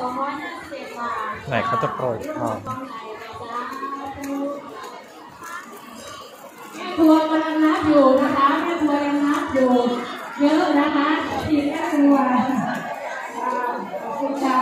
ไหนเขาจะโปรยทานทัวร์กำลังนับอยู่นะคะแม่ทัวร์ยังนับอยู่เยอะนะคะทีแม่ทัวร์ขอบคุณค่ะ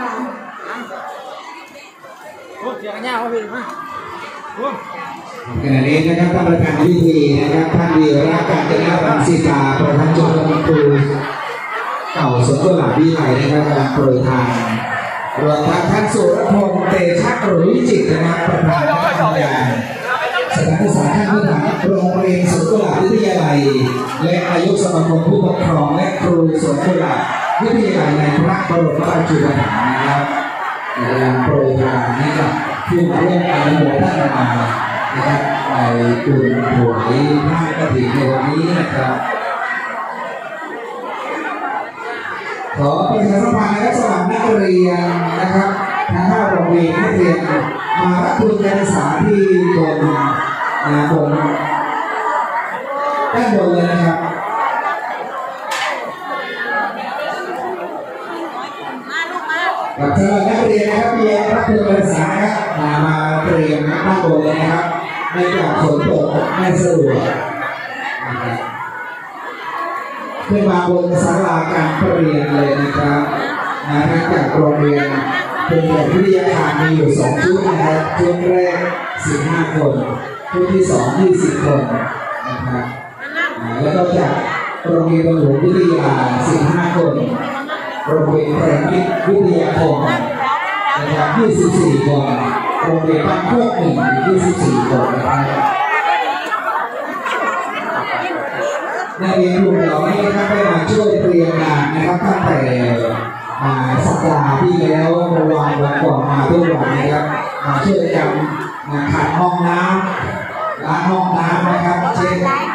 โอ้เสียงยาวพี่มาขณะนี้นะครับท่านประธานพิธีนะครับท่านวีระกาญจนรังสีกาประธานจุฬาครูเก่าสวนกุหลาบวิไลนะครับกำลังโปรยทานรวมทั้งท่านสุรพงษ์เตชะกรุวิจิตรนะครับประธานคณะกรรมการสถานศึกษาขั้นพื้นฐานโรงเรียนสวนกุหลาบวิทยาลัยและนายกสมาคมผู้ปกครองและครูสวนกุหลาบวิทยาลัยในพระบรมราชูปถัมภ์นะครับกำลังโปรยทานให้กับผู้มาร่วมงานในหัวท่านประธานนะครับในกลุ่มถวายผ้ากฐินในวันนี้นะครับขอประชาสัมพันธ์นะครับสำหรับนักเรียนนะครับทั้ง5โรงเรียนนักเรียนมารับทุนการศึกษาที่บนด้านบนเลยนะครับกับสำหรับนักเรียนนะครับที่รับทุนการศึกษานะครับมาเตรียมด้านบนเลยนะครับในจากฝนตกไม่สะดวกขึ้นมาบนศาลาการเรียนเลยนะครับทั้งจากโรงเรียนเป็นแบบวิทยาคารมีอยู่2ชุดนะครับชุดแรก15 คนชุดที่2 20 คนนะครับแล้วก็จากโรงเรียนบางหลวงวิทยา15 คนโรงเรียนแพรมิตรวิทยาคมนะครับ24 คนโรงเรียนบ้านพวกหนึ่ง24 คนนะครับนักเรียนกลุ่มเหล่านี้นะครับได้มาช่วยเตรียมงานนะครับตั้งแต่สัปดาห์ที่แล้ววันก่อนมาทุกวันนะครับมาช่วยกันขัดห้องน้ำล้างห้องน้ำนะครับเช็ด